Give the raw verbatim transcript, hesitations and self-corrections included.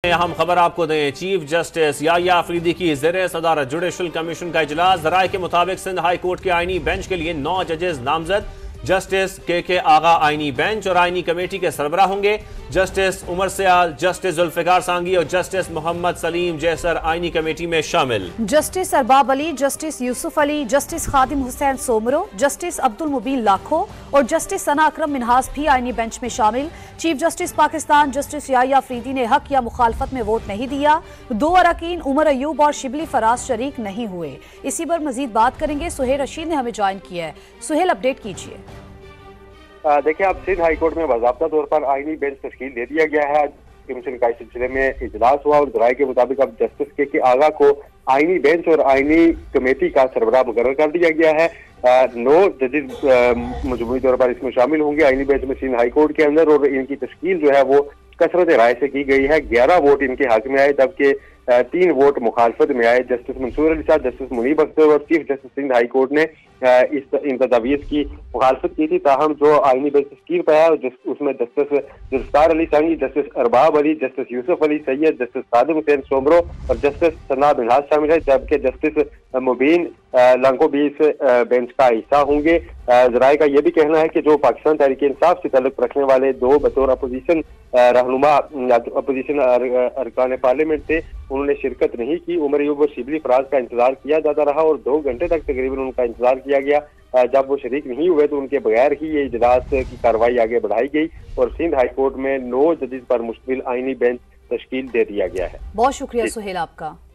अहम खबर आपको दें, चीफ जस्टिस याहिया अफरीदी की ज़ेर सदारत जुडिशल कमीशन का इजलास। राय के मुताबिक सिंध हाई कोर्ट के आईनी बेंच के लिए नौ जजेस नामजद। जस्टिस के के आगा आईनी बेंच और आईनी कमेटी के सरबराह होंगे। जस्टिस उमर सयाल, जस्टिस जुल्फिकार सांगी और जस्टिस मोहम्मद सलीम जैसर आईनी कमेटी में शामिल। Justice Arbab Ali, justice Yusuf Ali, justice Khadim Hussain Soomro, justice Abdul Mubeen Lakho और जस्टिस सना अकरम मिनहास भी आईनी बेंच में शामिल। Chief justice Pakistan justice Yahya Afridi ने हक या मुखालफत में वोट नहीं दिया। दो अरकान उमर अयूब और शिबली फराज शरीक नहीं हुए। इसी पर मजीद बात करेंगे। सुहेल रशीद ने हमें ज्वाइन किया है। सुहेल, अपडेट कीजिए। देखिए, अब सिंध हाईकोर्ट में बाज़ाब्ता तौर पर आईनी बेंच तश्कील दे दिया गया है। कमीशन का इस सिलसिले में इजलास हुआ और राय के मुताबिक अब जस्टिस के के आगा को आईनी बेंच और आईनी कमेटी का सरबराह मुकर्रर कर दिया गया है। आ, नौ जजेस मजमूई तौर पर इसमें शामिल होंगे आईनी बेंच में सिंध हाईकोर्ट के अंदर, और इनकी तश्कील जो है वो कसरत राय से की गई है। ग्यारह वोट इनके हक में आए जबकि तीन वोट मुखालफत में आए। जस्टिस मंसूर अली साहब, जस्टिस मुनीब अख्तर और chief justice Sindh high court ने इस इन तजावीज़ की मुखालफत की थी। ताहम जो आईनी बेंच तश्कील पाया उसमें justice Zulfikar Ali Sangi, justice Arbab Ali, justice Yusuf Ali Syed, justice Khadim Hussain Soomro और जस्टिस सना मिनहास शामिल है, जबकि जस्टिस मुबीन लाखो भी इस बेंच का हिस्सा होंगे। राय का यह भी कहना है कि जो पाकिस्तान तहरीक इंसाफ से ताल्लुक रखने वाले दो बतौर अपोजिशन रहनुमा अपोजिशन अरकान पार्लियामेंट थे, उन्होंने शिरकत नहीं की। उमर अयूब और शिबली फराज का इंतजार किया जाता रहा और दो घंटे तक तकरीबन उनका इंतजार किया गया। जब वो शरीक नहीं हुए तो उनके बगैर ही ये इजलास की कार्रवाई आगे बढ़ाई गई और सिंध हाई कोर्ट में नौ जजेस पर मुश्तमिल आईनी बेंच तश्कील दे दिया गया है। बहुत शुक्रिया सुहेल आपका।